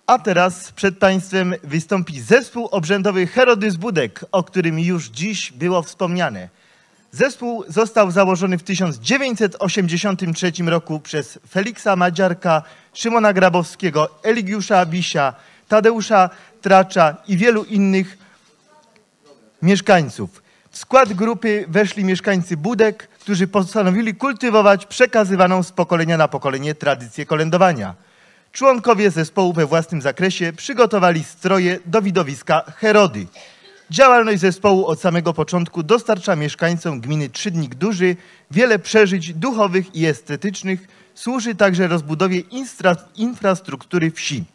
A teraz przed Państwem wystąpi zespół obrzędowy Herody Budek, o którym już dziś było wspomniane. Zespół został założony w 1983 roku przez Feliksa Madziarka, Szymona Grabowskiego, Eligiusza Abisia, Tadeusza Tracza i wielu innych mieszkańców. W skład grupy weszli mieszkańcy Budek, którzy postanowili kultywować przekazywaną z pokolenia na pokolenie tradycję kolędowania. Członkowie zespołu we własnym zakresie przygotowali stroje do widowiska Herody. Działalność zespołu od samego początku dostarcza mieszkańcom gminy Trzydnik Duży wiele przeżyć duchowych i estetycznych, służy także rozbudowie infrastruktury wsi.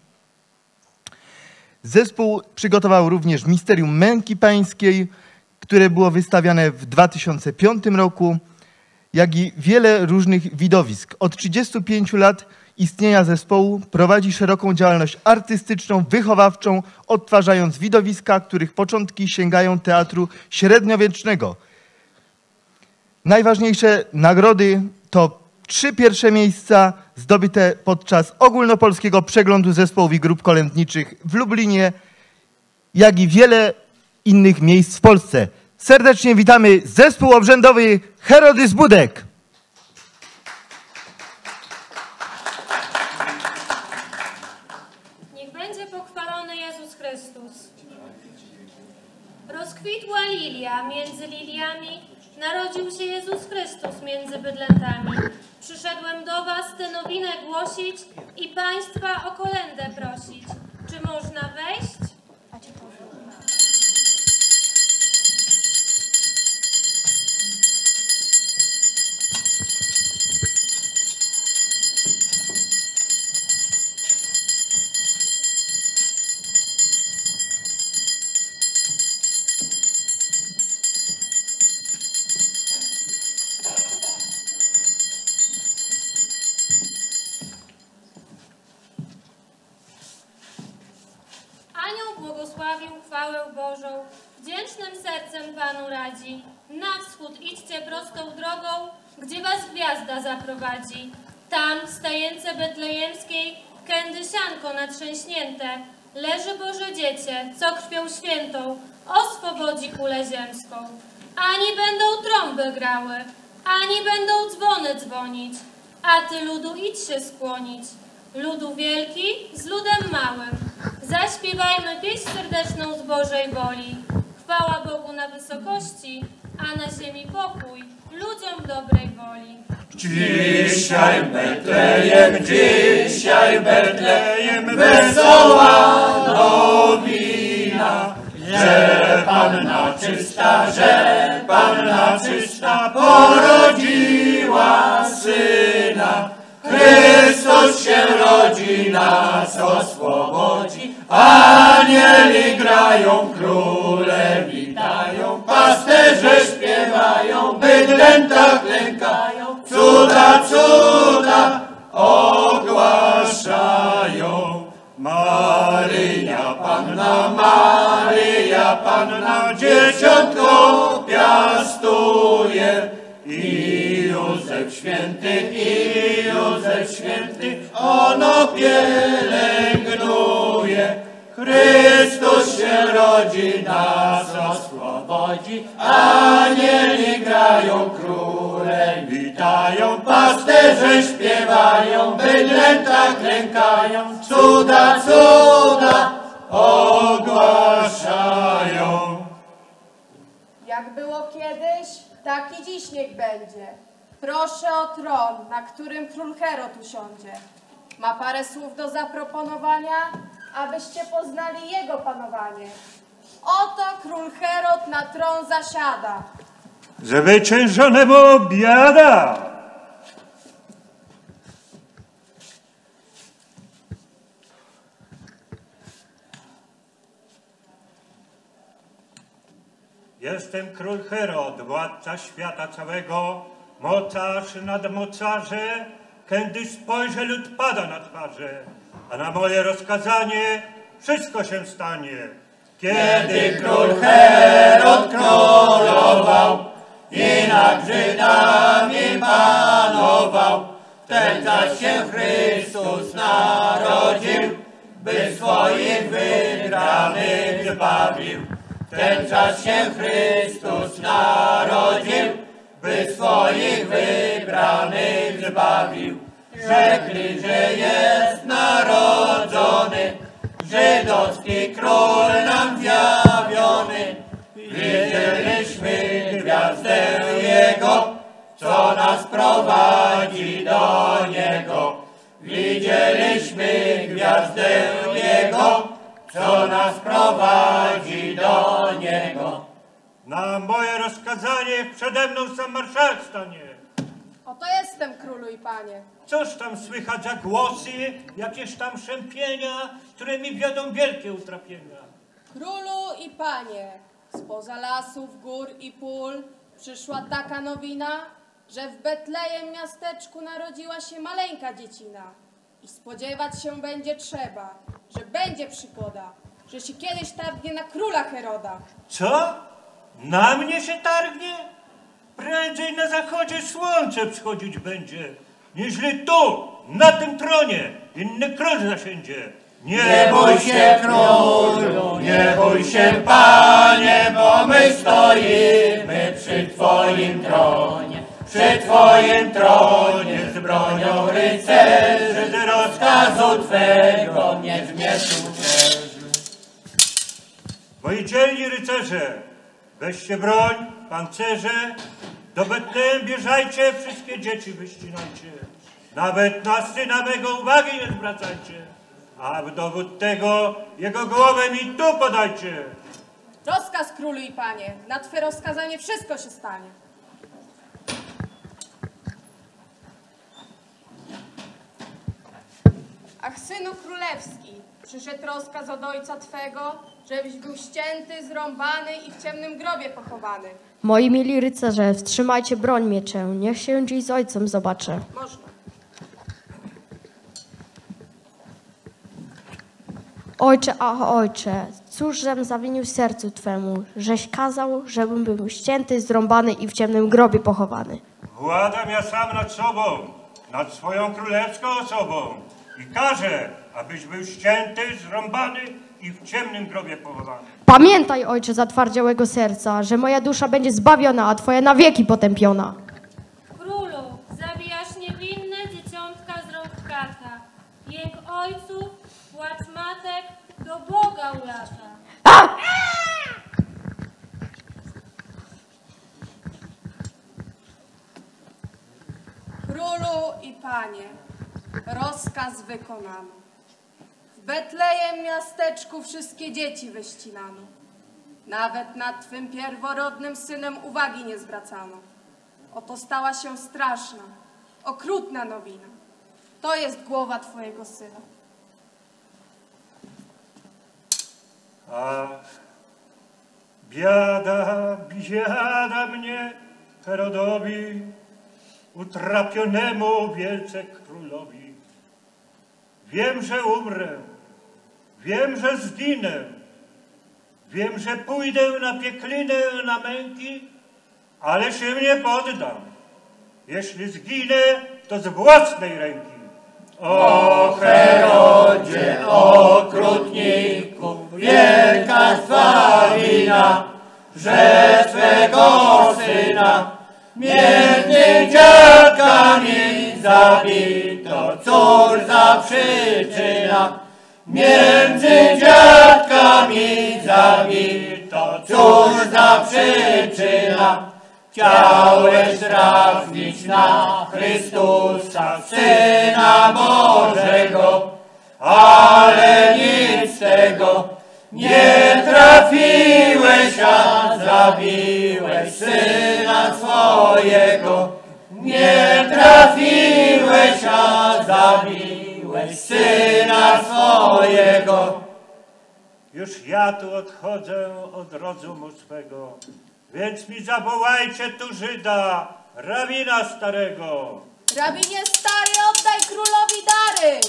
Zespół przygotował również Misterium Męki Pańskiej, które było wystawiane w 2005 roku, jak i wiele różnych widowisk. Od 35 lat istnienia zespołu prowadzi szeroką działalność artystyczną, wychowawczą, odtwarzając widowiska, których początki sięgają teatru średniowiecznego. Najważniejsze nagrody to 3 pierwsze miejsca zdobyte podczas ogólnopolskiego przeglądu zespołów i grup kolędniczych w Lublinie, jak i wiele innych miejsc w Polsce. Serdecznie witamy zespół obrzędowy Herody Budek. Niech będzie pochwalony Jezus Chrystus. Rozkwitła lilia między liliami, narodził się Jezus Chrystus między bydlętami. Przyszedłem do was tę nowinę głosić i państwa o kolędę prosić. Czy można wejść? Błogosławił chwałę Bożą, wdzięcznym sercem Panu radzi. Na wschód idźcie prostą drogą, gdzie was gwiazda zaprowadzi. Tam, w stajence betlejemskiej, kędy sianko natrzęśnięte, leży Boże Dziecię, co krwią świętą oswobodzi kulę ziemską. Ani będą trąby grały, ani będą dzwony dzwonić, a ty ludu idź się skłonić. Ludu wielki z ludem małym. Zaśpiewajmy pieśń serdeczną z Bożej woli. Chwała Bogu na wysokości, a na ziemi pokój ludziom dobrej woli. Dzisiaj Betlejem, wesoła nowina, że Panna czysta porodziła Syna. Chrystus się rodzi, nas oswobodzi, anieli grają, króle witają, pasterze śpiewają, bydlęta klękają, cuda ogłaszają. Maryja Panna, dzieciątko piastuje, i Józef święty, ono pielęgnuje. Chrystus się rodzi, nas oswobodzi, anieli grają, króle witają, pasterze śpiewają, bydlęta klękają, cuda ogłaszają. Jak było kiedyś, tak i dziś niech będzie. Proszę o tron, na którym król Herod usiądzie. Ma parę słów do zaproponowania, abyście poznali jego panowanie. Oto król Herod na tron zasiada. Zwyciężonemu biada! Jestem król Herod, władca świata całego, mocarz nad mocarze, kiedy spojrzę, lud pada na twarze, a na moje rozkazanie wszystko się stanie. Kiedy król Herod królował i nad Żydami panował, ten zaś się Chrystus narodził, by zbawił. W ten czas się Chrystus narodził, by swoich wybranych zbawił. Rzekli, że jest narodzony, żydowski król nam zjawiony. Widzieliśmy gwiazdę Jego, co nas prowadzi do Niego. Widzieliśmy gwiazdę Jego, co nas prowadzi do Niego. Na moje rozkazanie przede mną sam marszałek stanie. Oto jestem, królu i panie. Cóż tam słychać za głosy, jakież tam szępienia, które mi wiodą wielkie utrapienia. Królu i panie, spoza lasów, gór i pól przyszła taka nowina, że w Betlejem miasteczku narodziła się maleńka dziecina. I spodziewać się będzie trzeba, że będzie przygoda, że się kiedyś targnie na króla Heroda. Co? Na mnie się targnie? Prędzej na zachodzie słońce wschodzić będzie, niźli tu, na tym tronie, inny król zasiędzie. Nie bój się, królu, nie bój się, panie, bo my stoimy przy Twoim tronie. Przy Twoim tronie z bronią rycerzy, z rozkazu Twego nie zmieszczą. Moi dzielni rycerze, weźcie broń, pancerze, do Betlejem bieżajcie, wszystkie dzieci wyścinajcie. Nawet na syna mego uwagi nie zwracajcie, a w dowód tego jego głowę mi tu podajcie. Rozkaz, królu i panie, na Twe rozkazanie wszystko się stanie. Ach, synu królewski, przyszedł rozkaz od ojca Twego, żebyś był ścięty, zrąbany i w ciemnym grobie pochowany. Moi mili rycerze, wstrzymajcie broń mieczę, niech się dziś z ojcem zobaczę. Można. Ojcze, ach ojcze, cóżżem zawinił sercu Twemu, żeś kazał, żebym był ścięty, zrąbany i w ciemnym grobie pochowany. Władam ja sam nad sobą, nad swoją królewską osobą i każę, abyś był ścięty, zrąbany i w ciemnym grobie pochowany. Pamiętaj, ojcze, zatwardziałego serca, że moja dusza będzie zbawiona, a Twoja na wieki potępiona. Królu, zabijasz niewinne dzieciątka z rąk kata. Jęk ojców, płacz matek do Boga ulata. Królu i panie, rozkaz wykonano. W Betlejem miasteczku wszystkie dzieci wyścinano. Nawet nad Twym pierworodnym synem uwagi nie zwracano. Oto stała się straszna, okrutna nowina. To jest głowa Twojego syna. Ach, biada, biada mnie, Herodowi, utrapionemu wielce królowi. Wiem, że umrę, wiem, że zginę, wiem, że pójdę na pieklinę, na męki, ale się nie poddam. Jeśli zginę, to z własnej ręki. O Herodzie, okrutniku, wielka Twa wina, że Twego syna między dziadkami zabito. Cóż za przyczyna, między dziadkami zabito. Cóż za przyczyna, chciałeś trafić na Chrystusa, Syna Bożego, ale nic z tego nie trafiłeś, a zabiłeś Syna swojego. Nie trafiłeś, a zabiłeś Syna swojego. Już ja tu odchodzę od rozumu swego, więc mi zawołajcie tu Żyda, rabina starego. Rabinie stary, oddaj królowi dary!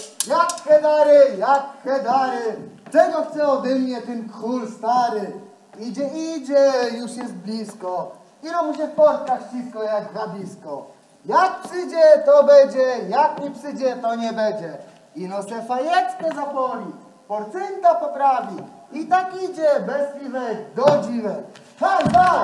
Jak dary, czego chce ode mnie ten król stary? Idzie, już jest blisko, ino mu się w portkach ścisko jak gabisko. Jak przyjdzie, to będzie, jak nie przyjdzie, to nie będzie. Ino se fajeckę zapoli, porcenta poprawi. I tak idzie bez piwek do dziwek. Haj, haj!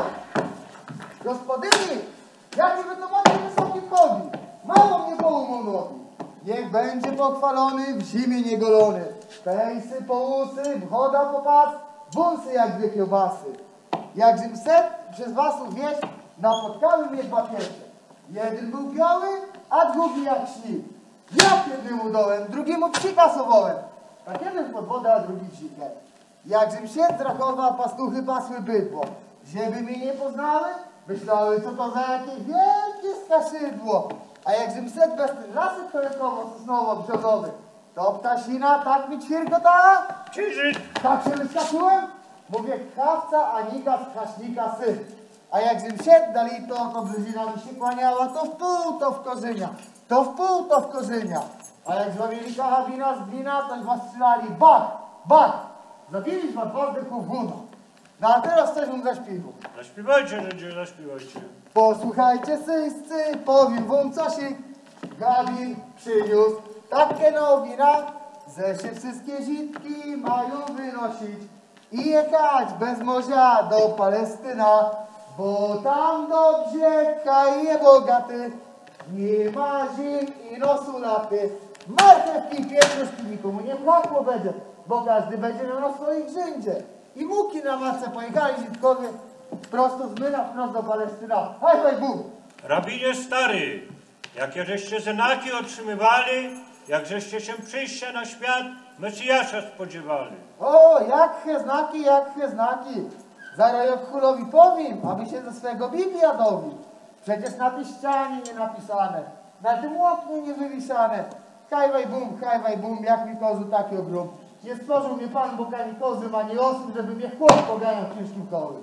Gospodyni, jaki wy to macie wysoki wchodzi? Mało mnie połomą nogi. Niech będzie pochwalony, w zimie niegolony. Pejsy po łusy, wchoda po pas, wąsy jak dwie kiełbasy. Jakżem set przez was wieść, napotkały mnie dwa pierwsze. Jeden był biały, a drugi jak śnik. Ja jednym udołem, drugiemu psika sowołem. Tak jeden pod wodę, a drugi psikę. Jakżem się z Rakowa pastuchy pasły bydło. Żeby mnie nie poznały, myślały, co to za jakieś wielkie skaszydło. A jakżem set bez ten lasek korykowo-sosnowo-brzozowy, to ptasina tak mi ćwierkotała? Krzyżyk! Tak się wyskaczyłem? Mówię, krawca Anika z Kraśnika syn. A jakżem siedł dali to brzezina mi się kłaniała, to w pół, to w korzynia. To w pół, to w korzynia. A jak złamili kahabina z glina, to was strzelali bach, bach. Zabili was dwa zdechów guna. No a teraz coś mu zaśpiewał. Zaśpiewajcie, ludzie, zaśpiewajcie. Posłuchajcie, syjscy, powiem wam cosik. Gabin przyniósł takie nowina, że się wszystkie zitki mają wynosić i jechać bez morza do Palestyna, bo tam dobrze kraje bogaty, nie ma zim i nosu laty. Marchewki, pietruszki nikomu nie brakło będzie, bo każdy będzie miał na swoich rzędzie. I muki na masę pojechali zitkowie prosto z Myna wprost do Palestyna. Haj, haj, bum! Rabinie stary, jakie żeście znaki otrzymywali, jak żeście się przyjścia na świat Mesjasza spodziewali. O, jak znaki. Zaraz jak królowi powiem, aby się ze swego Biblia dowił. Przecież na tej ścianie nie napisane, na tym oknie nie wywiszane. Hajwaj bum, jak mi kozu taki ogrom. Nie stworzył mnie Pan Bóg ani kozym, ani osób, żeby mnie chłop poganiał ciężkim kołem.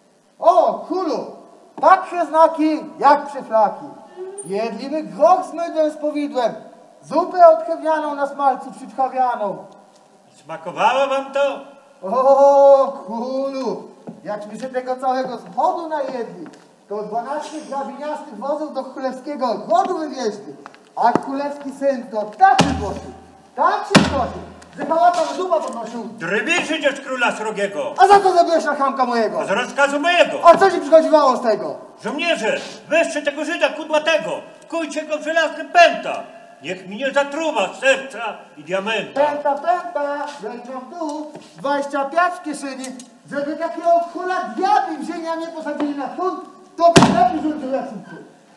O, królu, takie znaki jak przyflaki. Jedlimy groch z mydłem z powidłem, zupę odchewianą na smalcu przyćchawianą. Smakowało wam to? O, królu, jakśmy się tego całego zchodu najedli, to 12 grabiniastych wozów do królewskiego ogrodu wywieźli, a królewski syn to tak się zgłosił, że hałata w dupa podnosił. Drybić idziesz króla srogiego, A za co zabiłeś na chamka mojego? a z rozkazu mojego. A co ci przychodziwało z tego? Żołnierze, weźcie tego Żyda kudłatego, wkujcie go w żelazny pęta. Niech mi nie zatruwa serca i diamenta. Pęta, jak mam tu 25 w kieszeni, żeby takiego króla diabli wzięli, a nie posadzili na sąd, to by lepiej rzucił jak sąd.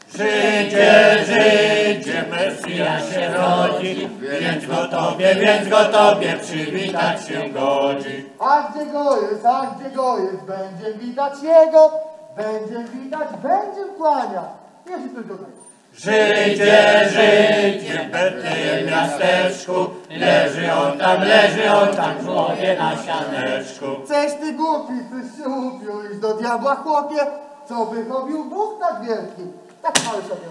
Żydzie, Mesjasz się rodzi, więc go tobie przywitać się godzi. A gdzie go jest, będzie widać jego, będzie kłania. Jeśli to tutaj. Żydzie, w Betlejem miasteczku, leży on tam w głowie na sianeczku. Ceś ty głupi, tyś się upił, iść do diabła chłopie, co by robił Bóg tak wielki. Tak mały sobie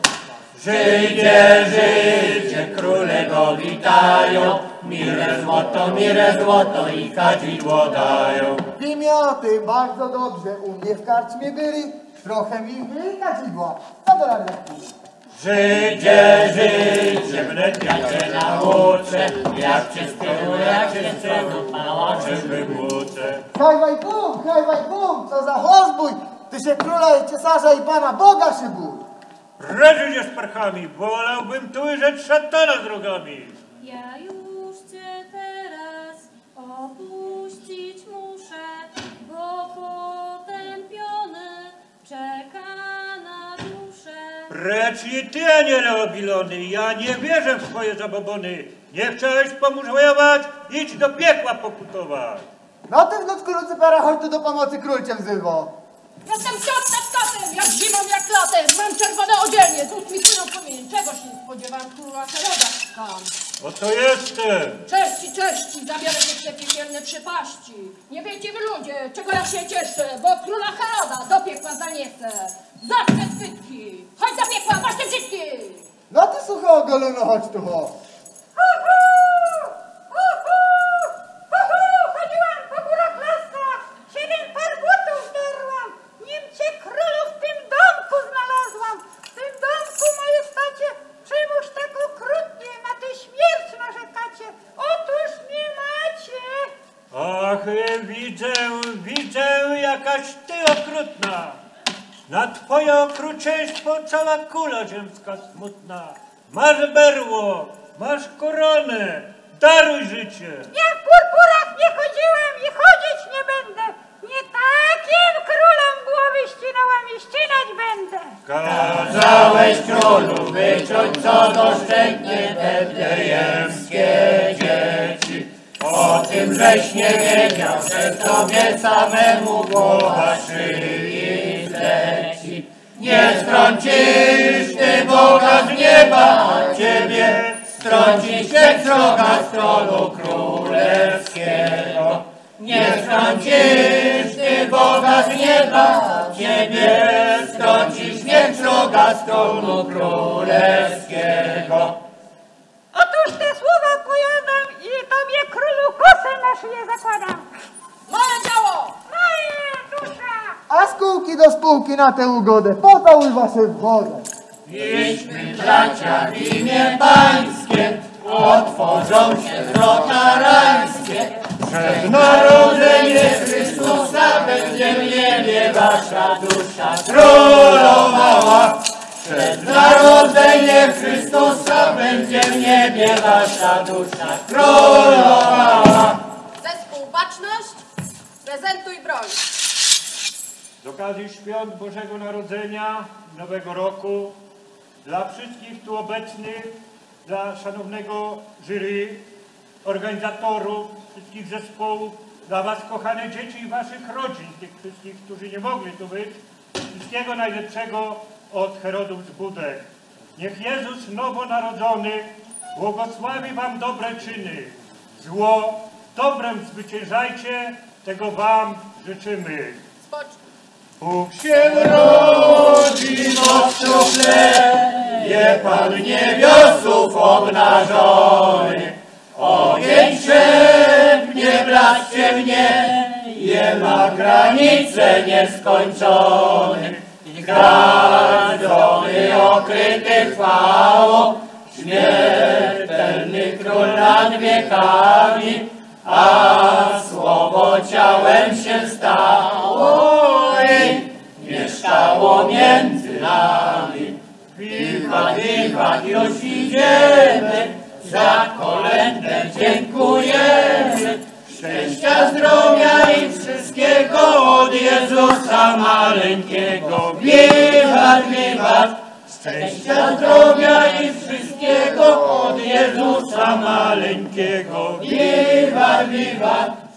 Żydzie, króle go witają, mirę złoto i kadzidło dają. W imię o tym bardzo dobrze, u mnie w karczmie byli, trochę mi kadzidła. Co do rady? Żydzie, wnet ja cię nauczę, jak cię z tyłu pałaczem wygłuczę. Hajwaj bum, co za rozbój! Ty się króla i cesarza i pana Boga się bój! Precz idziesz parchami, wolałbym tu ujrzeć szatana z rogami. Ja już cię teraz opuścić muszę, bo potępiony czeka na duszę. Precz i ty, aniele obilony, ja nie wierzę w twoje zabobony. Nie chciałeś pomóż wojować, idź do piekła pokutować. No ty wnuczku Lucypera, chodź tu do pomocy, król cię wzywo. Jestem ciot nad katem, jak zimą, jak latem. Mam czerwone odzienie, z mi syną płomień. Czegoś nie spodziewałam króla Heroda. Tam. Oto jestem. Cześci, zabiorę się w te piekielne przepaści. Nie wiecie wy ludzie, czego ja się cieszę, bo króla Heroda do piekła zaniesę. Zacznę zbytki. Chodź do piekła, właśnie brzydki. No ty sucho ogolono, chodź tu chodź. Chodziłam po górach lasach, 7 par butów zderłam, nim cię królu w tym domku znalazłam. W tym domku, majestacie, czemuż tak okrutnie na tę śmierć narzekacie? Otóż nie macie Ach, widzę, jakaś ty okrutna. Na twoje okrucieństwo cała kula ziemska smutna. Masz berło, masz koronę, daruj życie. Ja w purpurach nie chodziłem i chodzić nie będę. Nie takim królem głowy ścinałam i ścinać będę. Kazałeś królu wyciąć co doszczętnie betlejemskie dzieci. O tym żeś nie wiedział, że tobie samemu głowa szyi zleci. Nie strącisz ty Boga z nieba, a ciebie strącisz jak sroga z tronu królewskiego. Nie strącisz ty Boga z nieba, a ciebie strącisz jak sroga z tronu królewskiego. Otóż te słowa pojąłem i tobie królu kosę na szyję zakładam. Moje ciało! Moje dusza! A skółki do spółki na tę ugodę, pocałuj wasze w wodę. Idźmy bracia w imię pańskie, otworzą się wrota rajskie. Przed narodzenie Chrystusa będzie w niebie wasza dusza królowała. Przed narodzenie Chrystusa będzie w niebie wasza dusza królowała. Zespół baczność, prezentuj broń. Z okazji świąt Bożego Narodzenia, Nowego Roku, dla wszystkich tu obecnych, dla szanownego jury, organizatorów, wszystkich zespołów, dla was kochane dzieci i waszych rodzin, tych wszystkich, którzy nie mogli tu być, wszystkiego najlepszego od Herodów z Budek. Niech Jezus nowonarodzony błogosławi wam dobre czyny. Zło dobrem zwyciężajcie, tego wam życzymy. Spocznij. Bóg się rodzi, mostu chleje, Pan niebiosów obnażony. Ogień szepnie, blask ciemnieje, ma granice nieskończone. Zgradzony, okryty chwałą, śmiertelny król nad wiekami, a słowo ciałem się stało i mieszkało między nami. Wiwat, wiwat, już idziemy, za kolędę dziękujemy. Szczęścia, zdrowia i wszystkiego od Jezusa maleńkiego. Wiwat, wiwat, szczęścia, zdrowia i wszystkiego od Jezusa maleńkiego. Wiwat, wiwat.